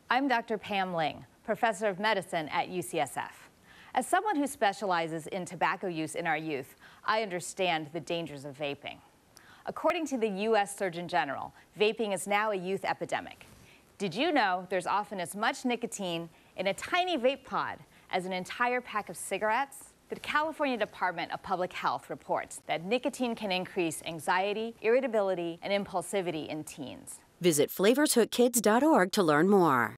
I'm Dr. Pam Ling, professor of medicine at UCSF. As someone who specializes in tobacco use in our youth, I understand the dangers of vaping. According to the U.S. Surgeon General, vaping is now a youth epidemic. Did you know there's often as much nicotine in a tiny vape pod as an entire pack of cigarettes? The California Department of Public Health reports that nicotine can increase anxiety, irritability, and impulsivity in teens. Visit flavorshookkids.org to learn more.